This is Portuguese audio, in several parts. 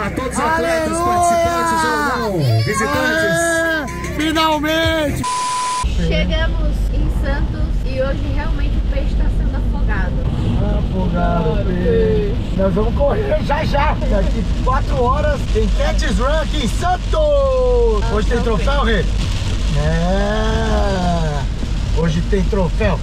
A todos os atletas, participantes ou não, visitantes. Finalmente! Chegamos em Santos e hoje realmente o peixe está sendo afogado. Afogado, peixe. Nós vamos correr já. Daqui 4 horas tem Cats Run aqui em Santos. Hoje tem troféu, Rê? É. Hoje tem troféu.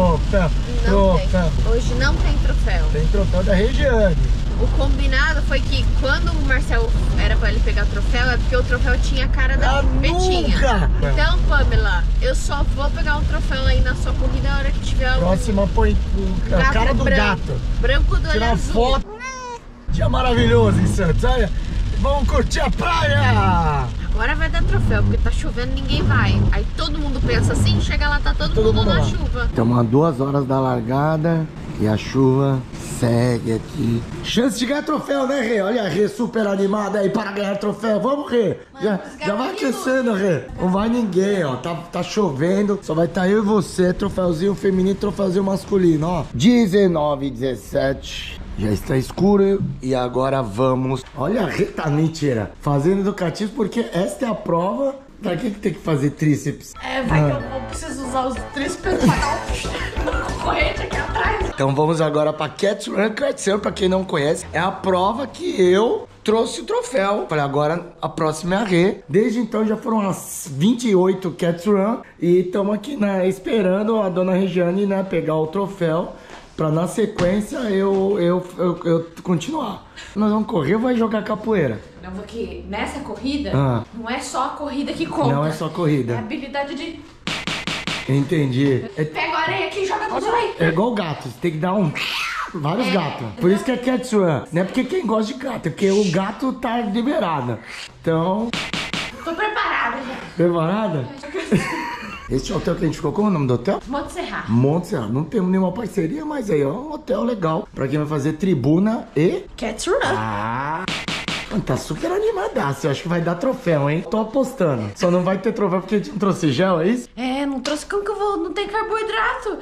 Não tem. Hoje não tem troféu. Tem troféu da Regiane. O combinado foi que quando o Marcel era pra ele pegar o troféu, é porque o troféu tinha a cara da Betinha. Então, Pamela, eu só vou pegar um troféu aí na sua corrida na hora que tiver o... Próxima põe a cara do gato. Branco do olho Tirar azul. foto. Dia maravilhoso em Santos, olha. Vamos curtir a praia. Agora vai dar troféu, porque tá chovendo, ninguém vai. Aí todo mundo pensa assim, chega lá, tá todo mundo na chuva. Estamos a 2 horas da largada e a chuva segue aqui. Chance de ganhar troféu, né, Rê? Olha a Rê super animada aí para ganhar troféu. Vamos, Rê. Já vai aquecendo, Rê. Não vai ninguém, ó. Tá chovendo. Só vai estar eu e você. Troféuzinho feminino, troféuzinho masculino, ó. 19, 17. Já está escuro e agora vamos... Olha a Rê, tá mentira. Fazendo educativo porque esta é a prova. Pra que tem que fazer tríceps? É, vai que eu preciso usar os tríceps pra dar um corrente aqui atrás. Então vamos agora pra Cats Run. Cats Run, pra quem não conhece, é a prova que eu trouxe o troféu. Falei, agora a próxima é a Rê. Desde então já foram as 28 Cats Run. E estamos aqui, né, esperando a dona Regiane, né, pegar o troféu. Pra na sequência eu continuar. Nós vamos correr ou vai jogar capoeira? Não, porque nessa corrida, não é só a corrida que conta. Não é só corrida. É a habilidade de... Entendi. Pega a areia aqui e joga tudo aí. É igual gato, você tem que dar vários gatos. Por isso que é Cats Run. Não é porque quem gosta de gato, é porque o gato tá liberado. Então... Tô preparada já. Preparada? Esse hotel que a gente ficou, qual é o nome do hotel? Montserrat. Montserrat. Não temos nenhuma parceria, mas aí é um hotel legal. Pra quem vai fazer tribuna e... Cats Run. Ah... Tá super animadaço, eu acho que vai dar troféu, hein? Tô apostando. Só não vai ter troféu porque a gente não trouxe gel, é isso? É, não trouxe, como que eu vou? Não tem carboidrato.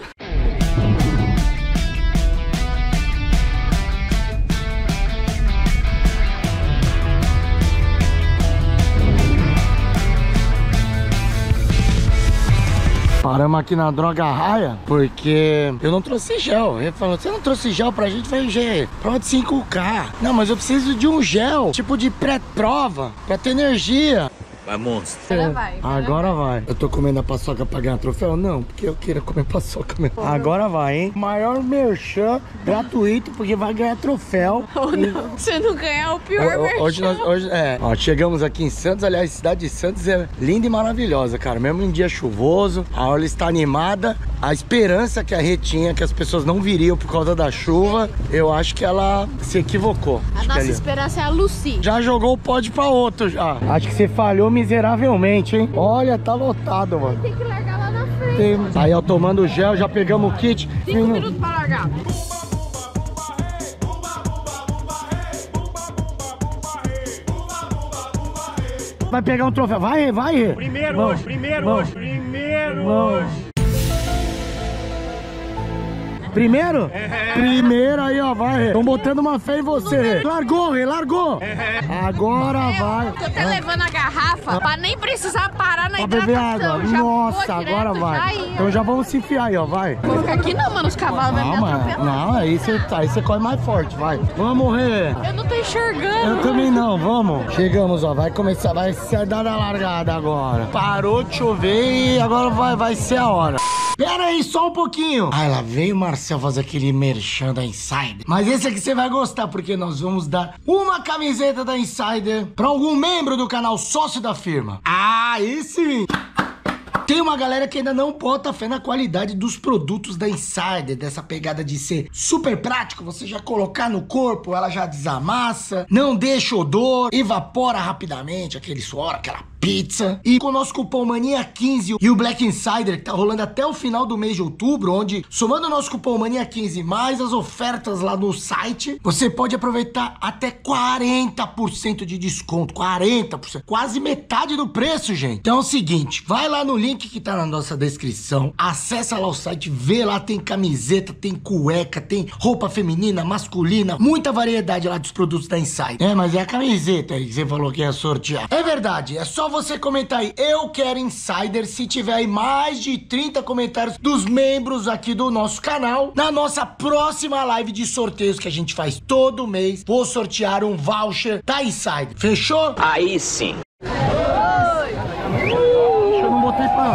Paramos aqui na Droga Raia, porque eu não trouxe gel. Ele falou, você não trouxe gel pra gente? Vai G, prova de 5K. Não, mas eu preciso de um gel, tipo de pré-prova, pra ter energia. Vai, monstro. Agora vai. Eu tô comendo a paçoca pra ganhar troféu? Não, porque eu queira comer paçoca mesmo. Agora vai, hein? Maior merchan gratuito, porque vai ganhar troféu. Ou não, se não ganhar, o pior merchan. Hoje, ó, chegamos aqui em Santos. Aliás, a cidade de Santos é linda e maravilhosa, cara. Mesmo em dia chuvoso, a orla está animada. A esperança que a Rê tinha, que as pessoas não viriam por causa da chuva, eu acho que ela se equivocou. A nossa esperança é a Lucy. Já jogou o pódio pra outro, já. Acho que você falhou miseravelmente, hein? Olha, tá lotado, mano. Tem que largar lá na frente. Aí, ó, tomando gel, já pegamos o kit. 5 minutos pra largar. Vai pegar um troféu. Vai, vai. Primeiro Vamos. hoje, primeiro Vamos. hoje, primeiro Vamos. hoje. Primeiro? Primeiro aí, ó, vai, Rê. Estão botando uma fé em você, Rê. Largou, Rê, largou. Agora vai. Tô até levando a garrafa pra nem precisar parar na Pra beber hidratação. água. Já Nossa, vou direto, agora vai. já aí, Então já vamos se enfiar aí, ó, vai. Vou ficar aqui não, mano, os cavalos vão me atropelar. Não, aí você corre mais forte, vai. Vamos, Rê. Eu não tô enxergando. Eu também não, vamos. Chegamos, ó, vai começar, vai ser dada a largada agora. Parou de chover e agora vai ser a hora. Pera aí, só um pouquinho. Ah, lá veio o Marcel fazer aquele merchan da Insider. Mas esse aqui você vai gostar, porque nós vamos dar uma camiseta da Insider pra algum membro do canal sócio da firma. Ah, aí sim. Tem uma galera que ainda não bota fé na qualidade dos produtos da Insider, dessa pegada de ser super prático, você já colocar no corpo, ela já desamassa, não deixa odor, evapora rapidamente aquele suor, aquela pizza. E com o nosso cupom MANIA15 e o Black Insider, que tá rolando até o final do mês de outubro, onde, somando o nosso cupom MANIA15 mais as ofertas lá no site, você pode aproveitar até 40% de desconto. 40%. Quase metade do preço, gente. Então é o seguinte, vai lá no link que tá na nossa descrição, acessa lá o site, vê lá, tem camiseta, tem cueca, tem roupa feminina, masculina, muita variedade lá dos produtos da Insider. É, mas é a camiseta aí que você falou que ia sortear. É verdade, é só você comentar aí, eu quero Insider, se tiver aí mais de 30 comentários dos membros aqui do nosso canal. Na nossa próxima live de sorteios que a gente faz todo mês, vou sortear um voucher da Insider. Fechou? Aí sim. Eu não botei pra...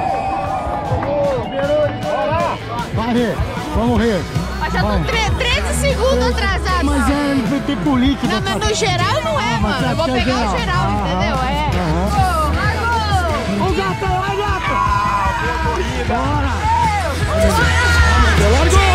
Vai, Rê. Vamos, Rê. Mas já tô 13 segundos atrasado. Mas vai ter política. Não, mas no geral não é, mano. Eu vou pegar o geral, entendeu? É. Ô, gata, vai, gata. Bora. Largou.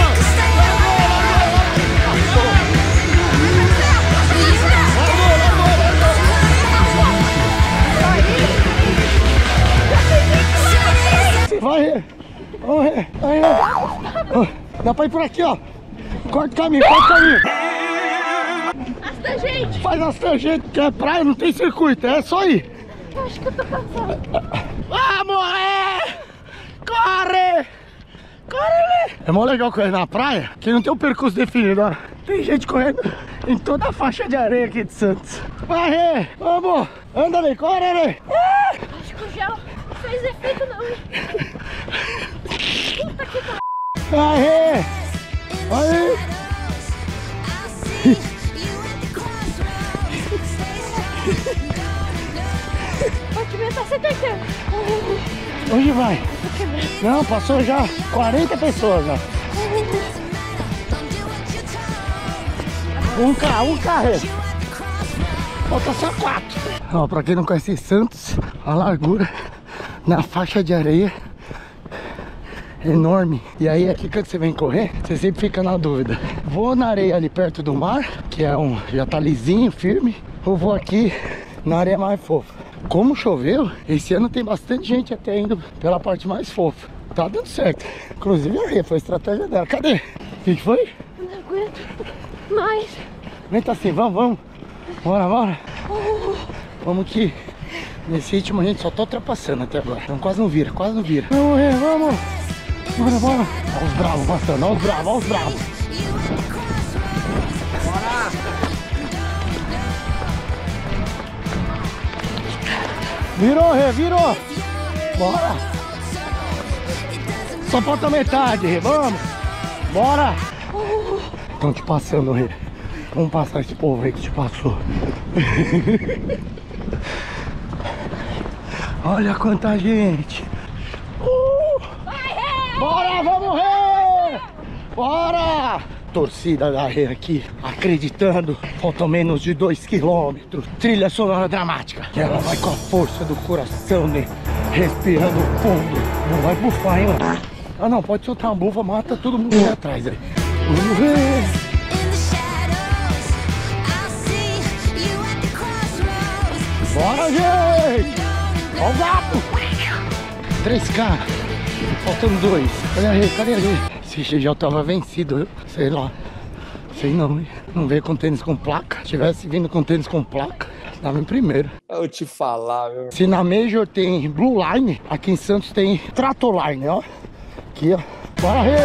Vai, vai, dá pra ir por aqui, ó. Corta o caminho, corta o caminho. As tangentes. Faz as tangentes, que é praia, não tem circuito, é só ir. Eu acho que eu tô cansado. Vamos, corre! Corre! É mó legal correr na praia, que não tem um percurso definido, ó. Tem gente correndo em toda a faixa de areia aqui de Santos. Vai, Rê, vamos! Anda ali, corre ali! Acho que o gel não fez efeito não, hein? Puta que pariu! Vai, Rê! Aí! Pode ver, tá 70. Hoje vai! Não, passou já 40 pessoas já. Um carro, Rê. Falta só 4. Ó, pra quem não conhece Santos, a largura na faixa de areia enorme. E aí aqui quando você vem correr, você sempre fica na dúvida. Vou na areia ali perto do mar, que é já tá lisinho, firme, ou vou aqui na areia mais fofa. Como choveu, esse ano tem bastante gente até indo pela parte mais fofa. Tá dando certo. Inclusive a Rê, foi a estratégia dela. Cadê? O que foi? Eu não aguento mais. Aguenta assim, vamos. Bora. Vamos que nesse ritmo a gente só tá ultrapassando até agora. Então quase não vira. Vamos, Rê, vamos. Bora. Olha os bravos passando, olha os bravos. Virou, Rê, virou. Bora. Só falta metade, Rê, vamos. Bora. Estão te passando, Rê. Vamos passar esse povo aí que te passou. Olha quanta gente. Bora, vamos, Rê. Bora. Torcida da Rê aqui, acreditando. Faltam menos de 2 quilômetros. Trilha sonora dramática. Que ela vai com a força do coração, né? Respirando fundo. Não vai bufar, hein, mano? Ah, não, pode soltar uma bufa, mata todo mundo ali atrás aí. Vamos ver. Bora, gente! Olha o gato! 3K. Faltando 2. Cadê a Rê? Esse GG tava vencido, sei lá. Sei não, hein? Não veio com tênis com placa. Se tivesse vindo com tênis com placa, tava em primeiro. Eu te falar, meu. Se na Major tem Blue Line, aqui em Santos tem Trator Line, ó. Aqui, ó. Bora, Rê!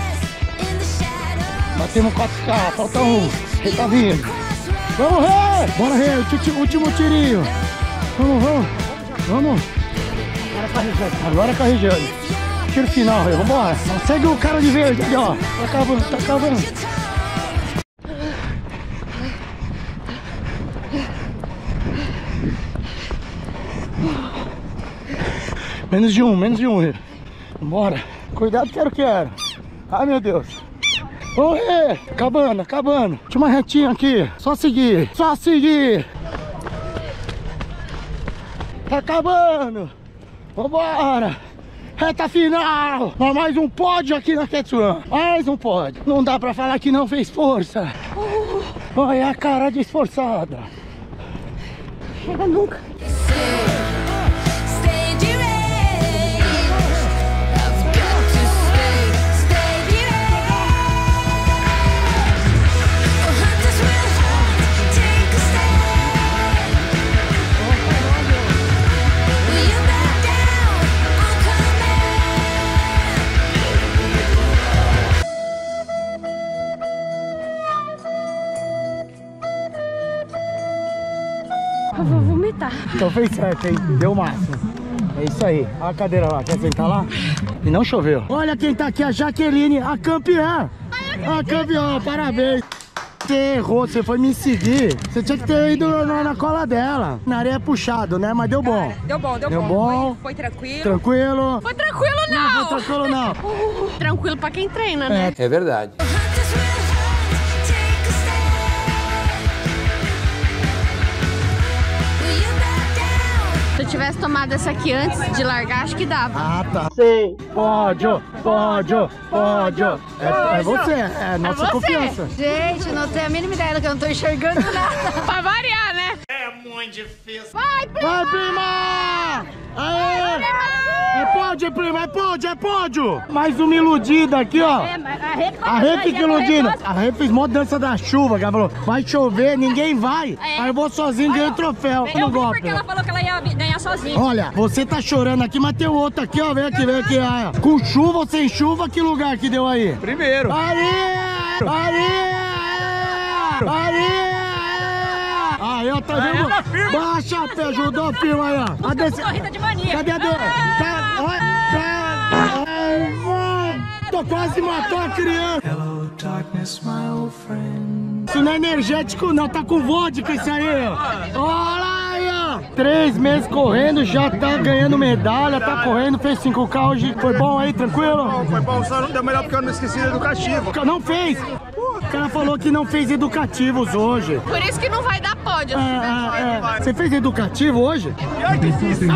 Batemos 4K, falta 1. Rê tá vindo. Vamos, Rê! Bora, Rê! Último tirinho. Vamos. Agora com a Regiane. Tiro final, Rê. Vambora. Segue o cara de verde ali, ó. Tá acabando. Menos de um, Rê. Vambora. Cuidado, quero. Ai, meu Deus. Ô, Rê. Acabando. Última retinha aqui. Só seguir. Tá acabando. Vambora. Reta final. Mais um pódio aqui na Quetsuan. Mais um pódio. Não dá pra falar que não fez força. Olha a cara de esforçada. Chega nunca. Eu vou vomitar. Então fez certo, hein? Deu o máximo. É isso aí. Olha a cadeira lá. Quer sentar lá? E não choveu. Olha quem tá aqui, a Jaqueline, a campeã. A campeã, parabéns. Você errou, você foi me seguir. Você tinha que ter ido na cola dela. Na areia é puxado, né? Mas deu bom. Deu bom, deu bom. bom. Foi tranquilo. Tranquilo. Foi tranquilo, não! Não foi tranquilo, não. Tranquilo pra quem treina, né? É verdade. Se eu tivesse tomado essa aqui antes de largar, acho que dava. Ah, tá. Sim. Pódio, pódio, pódio. É você, é nossa você. confiança. Gente, não tenho a mínima ideia do que eu não tô enxergando nada. Pra variar, né? É muito difícil. Vai, prima! Vai, prima! Aê! É pódio, prima, é pódio, é pódio! Mais uma iludida aqui, ó. A Rê fica iludida. A Rê fez mó dança da chuva, que ela falou, vai chover, ninguém vai. Aí eu vou sozinho ganhar o troféu. Eu vi porque ela falou que ela ia ganhar sozinha. Olha, você tá chorando aqui, mas tem outro aqui, ó. Vem aqui, vem aqui. Ó. Com chuva ou sem chuva, que lugar que deu aí? Primeiro. Aê! Aê! Aê! Aí, ó, tá vendo? Baixa a pé, ajudou a firma aí, ó. Corrida de mania. Cadê a Tô quase matou a criança. Hello, darkness, my old friend. Isso não é energético, não. Tá com vodka isso aí, ó. Olha aí, ó. 3 meses correndo, já tá ganhando medalha, tá correndo, fez 5K hoje. Foi bom aí, tranquilo? Foi bom, só não deu melhor porque eu não esqueci do educativo. Não fez? O cara falou que não fez educativos hoje. Por isso que não vai dar pódio. Você fez educativo hoje? Difícil.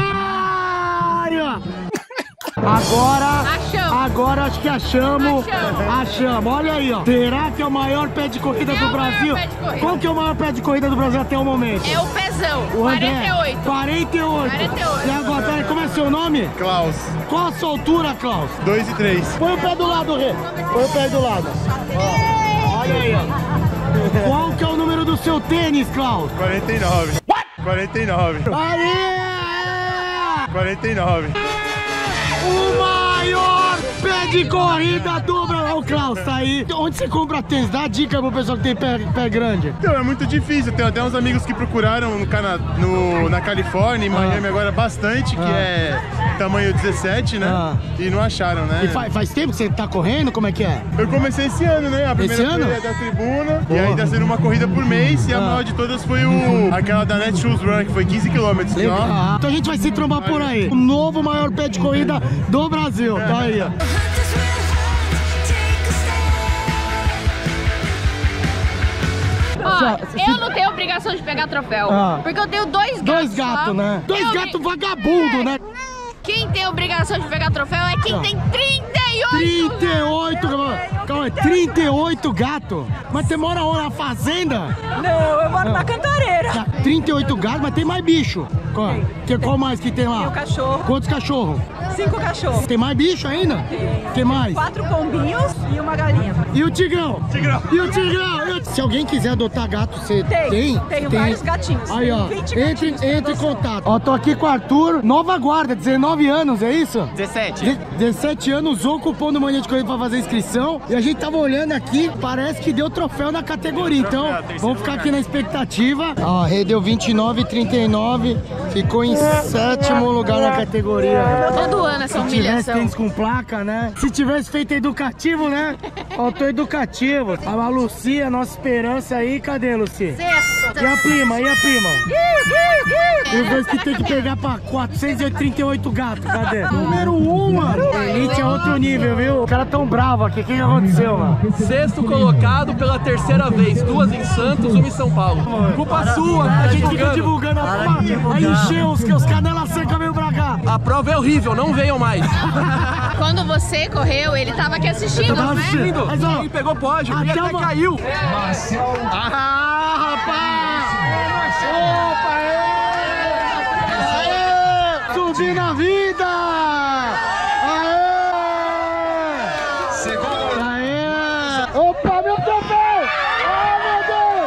Agora acho que achamos. Olha aí, ó. Será que é o maior pé de corrida do Brasil? Qual que é o maior pé de corrida do Brasil até o momento? É o pezão, O André. 48. 48. E agora, peraí, como é seu nome? Klaus, Qual a sua altura, Klaus? 2 e 3. Põe o pé do lado, Rê. Põe o pé do lado. Ó, olha aí, ó. Qual que é o número do seu tênis, Klaus? 49. 49. Aê! 49. O maior pé de corrida do Brasil. Olha o Klaus, tá aí. Onde você compra tênis? Dá dica pro pessoal que tem pé grande. Então, é muito difícil. Tem até uns amigos que procuraram na Califórnia, em Miami agora bastante, que é tamanho 17, né? E não acharam, né? E faz tempo que você tá correndo? Como é que é? Eu comecei esse ano, né? A primeira Esse ano? foi a da tribuna, e aí tá sendo uma corrida por mês, e a maior de todas foi aquela da Netshoes Run, que foi 15 km. Legal. Então a gente vai se trombar por aí. O novo maior pé de corrida do Brasil. Tá aí, ó. Ó, eu não tenho obrigação de pegar troféu. Porque eu tenho 2 gatos. 2 gatos, né? 2 gatos vagabundo, né? Quem tem obrigação de pegar troféu é quem tem 38. 38, calma aí, 38 gatos? Mas você mora onde? Na fazenda? Não, eu moro na Cantareira. 38 gatos, mas tem mais bicho. Qual mais que tem lá? Tem o cachorro. Quantos cachorros? 5 cachorros. Tem mais bicho ainda? Tem mais? 4 pombinhos e uma galinha. E o tigrão? E o tigrão? Se alguém quiser adotar gato, você tem? Tenho vários gatinhos. Aí, ó, 20 entre em contato. Ó, tô aqui com o Arthur, nova guarda, 19 anos, é isso? 17. 17 anos, usou o cupom do Mania de Corrida pra fazer inscrição. E a gente tava olhando aqui, parece que deu troféu na categoria. Então, vamos ficar aqui na expectativa. Ó, a Rê deu 29,39, ficou em 7º lugar na categoria. Todo ano essa Se tivesse humilhação. tênis com placa, né? Se tivesse feito educativo, né? Faltou educativo. A Lucia, nossa esperança aí. Cadê, Lucia? E a prima? E os dois que tem que pegar pra 438 gatos. Cadê? Número 1, mano. Elite é outro nível, viu? Os caras tão bravos aqui. O que aconteceu, mano? 6º colocado pela 3ª vez. 2 em Santos, 1 em São Paulo. Culpa sua, A tá gente fica divulgando a prova. Aí encheu os canelas secas veio pra cá. A prova é horrível, não venham mais. Quando você correu, ele tava aqui assistindo, tava né? assistindo. Mas, ó, Quem pegou pódio, até ele até uma- caiu. Ah, rapaz! Opa, aê! Subi na vida! Aê! Opa, meu troféu! Ah, meu Deus!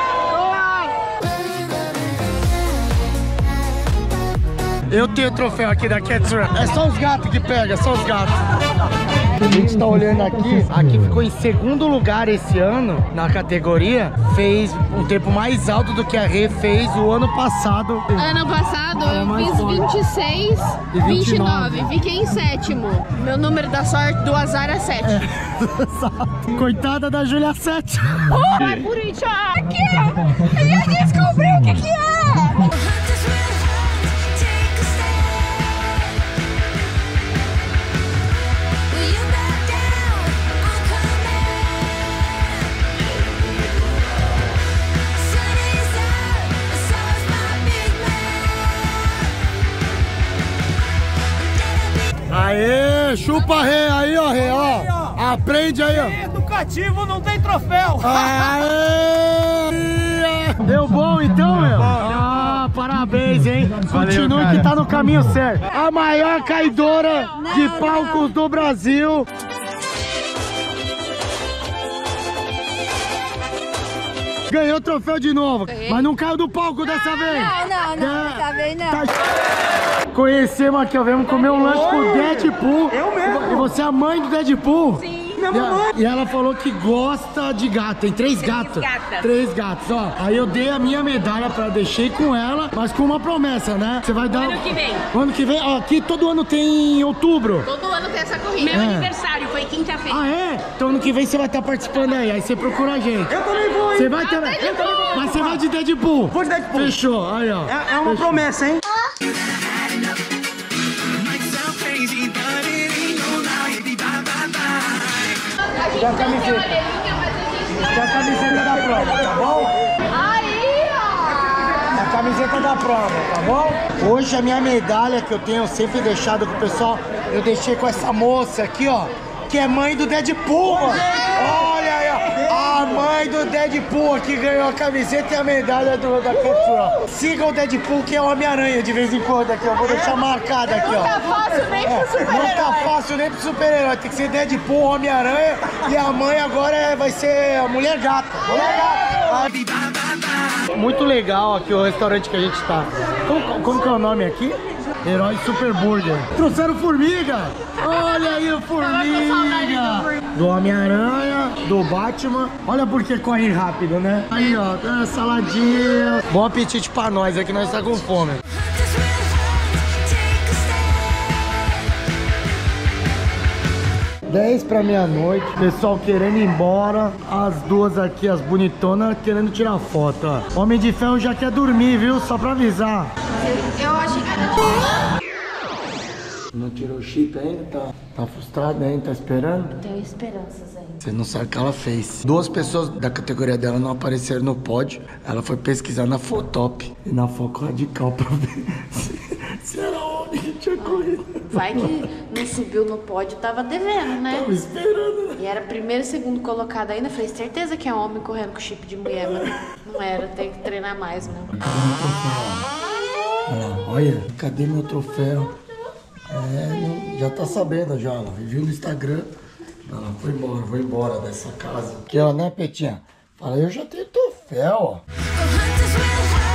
Eu tenho o troféu aqui da Cats Run. É só os gatos que pega, é só os gatos. A gente tá olhando aqui ficou em 2º lugar esse ano na categoria. fez um tempo mais alto do que a Rê fez o ano passado. Ano passado eu fiz 26 e 29. Fiquei em sétimo. Meu número da sorte do azar é 7. Coitada da Júlia 7. Vai por isso aqui! Eu já descobri o que é! Aê, chupa Rê, aí ó, Rê, ó. Aprende aí, ó. Educativo não tem troféu. Aê! Deu bom então, meu? Ah, parabéns, hein? Continue cara. que tá no caminho certo. A maior caidora de palcos do Brasil. Ganhou o troféu de novo, mas não caiu do palco dessa vez. Não, dessa vez não. Conhecemos aqui, ó, viemos comer um lanche com o Deadpool. Eu mesmo. E você é a mãe do Deadpool? Sim. E ela falou que gosta de gato, tem 3 gatos. gatas. 3 gatos, ó. Aí eu dei a minha medalha pra deixei com ela, mas com uma promessa, né? Você vai dar... Ano que vem. Ano que vem, ó, aqui todo ano tem em outubro. Todo ano tem essa corrida. Meu aniversário foi quinta-feira. Ah, é? Então ano que vem você vai estar participando aí você procura a gente. Eu também vou, hein? Você vai também? Mas você vai de Deadpool. Vou de Deadpool. Fechou, aí ó. É uma promessa, hein? Dá a camiseta. Dá a camiseta da prova, tá bom? Aí, ó! A camiseta da prova, tá bom? Hoje a minha medalha que eu tenho sempre deixado com o pessoal, eu deixei com essa moça aqui, ó, que é mãe do Deadpool, mano. Olha aí, ó. A mãe do Deadpool que ganhou a camiseta e a medalha da Catrol. Siga o Deadpool que é o Homem-Aranha de vez em quando aqui, ó. Vou deixar marcado aqui, ó. Não tá fácil nem pro super-herói. Não tá fácil nem pro super-herói. Tem que ser Deadpool, Homem-Aranha. E a mãe agora vai ser a Mulher Gata. Mulher Gata. Muito legal aqui o restaurante que a gente tá. Como que é o nome aqui? Herói Super Burger. Trouxeram formiga. Olha aí o formiga. Do Homem-Aranha, do Batman. Olha porque corre rápido, né? Aí, ó, saladinha. Bom apetite pra nós, é que nós tá com fome. 10 pra meia-noite, pessoal querendo ir embora. As duas aqui, as bonitonas, querendo tirar foto, ó. Homem de Ferro já quer dormir, viu? Só pra avisar. Eu achei que Não tirou o chip ainda? Tá frustrado ainda? Tá esperando? Tenho esperanças ainda. Você não sabe o que ela fez. 2 pessoas da categoria dela não apareceram no pódio. Ela foi pesquisar na Fotop e na Foco Radical pra ver se era homem que tinha corrido. Vai que não subiu no pódio, tava devendo, né? Tava esperando, né? E era primeiro e segundo colocado ainda. Falei, certeza que é homem correndo com chip de mulher, mas não era. Tem que treinar mais, né? Olha lá, olha, cadê meu troféu? Já tá sabendo já, ela viu no Instagram. Ela foi embora, vou embora dessa casa. Aqui, ó, né, Petinha? Fala, eu já tenho troféu, ó.